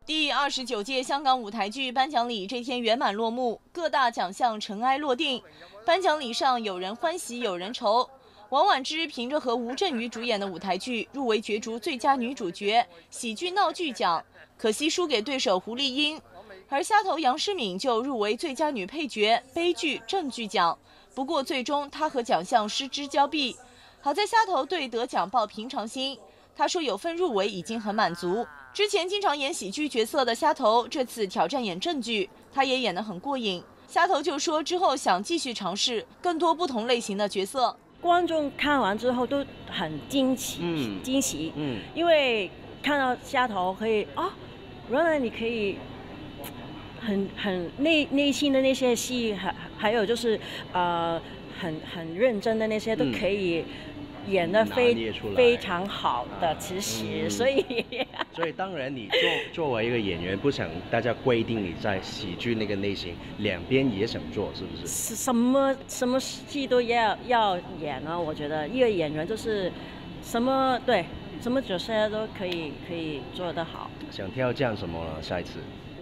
第29届香港舞台剧颁奖礼这天圆满落幕，各大奖项尘埃落定。颁奖礼上有人欢喜有人愁。王菀之凭着和吴镇宇主演的舞台剧入围角逐最佳女主角喜剧闹剧奖，可惜输给对手胡丽英。而虾头杨诗敏就入围最佳女配角悲剧正剧奖，不过最终她和奖项失之交臂。好在虾头对得奖抱平常心，他说有份入围已经很满足。之前经常演喜剧角色的虾头，这次挑战演正剧，他也演得很过瘾。虾头就说之后想继续尝试更多不同类型的角色。 观众看完之后都很惊喜，因为看到虾头可以原来你可以很内心的那些戏，还有就是很认真的那些都可以演得非常好的，其实所以当然你作为一个演员，不想大家规定你在喜剧那个类型两边也想做，是不是？ 什么戏都要演呢？我觉得一个演员就是什么角色都可以做得好。 想挑战什么呢？下一次？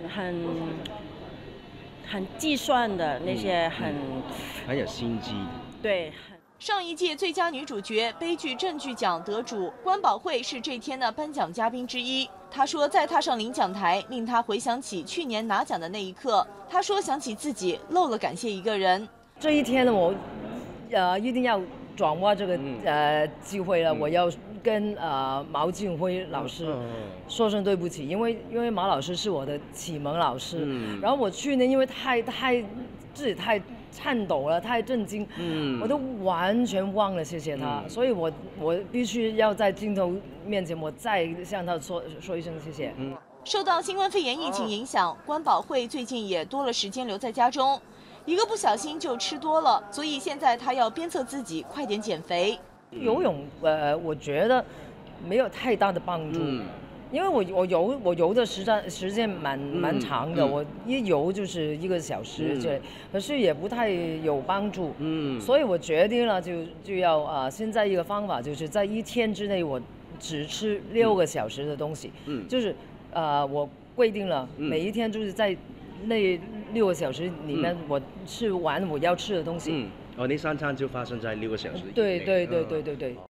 很计算的那些， 很有心机。 对。 上一届最佳女主角悲剧正剧奖得主关宝慧是这天的颁奖嘉宾之一。她说，在踏上领奖台，令她回想起去年拿奖的那一刻。她说，想起自己漏了感谢一个人。 这一天呢，我一定要掌握这个机会了。我要跟毛俊辉老师说声对不起，因为毛老师是我的启蒙老师。然后我去年因为自己太颤抖了，太震惊，我都完全忘了谢谢他，所以我必须要在镜头面前，我再向他说一声谢谢。 受到新冠肺炎疫情影响，关宝慧最近也多了时间留在家中，一个不小心就吃多了，所以现在她要鞭策自己快点减肥。 游泳我觉得没有太大的帮助。因为我游的时间蛮长的，我一游就是1个小时，可是也不太有帮助。所以我决定了就要现在一个方法就是在1天之内我只吃6个小时的东西。就是我规定了每一天就是在那6个小时里面我吃完我要吃的东西。 你3餐就发生在6个小时以内。 对。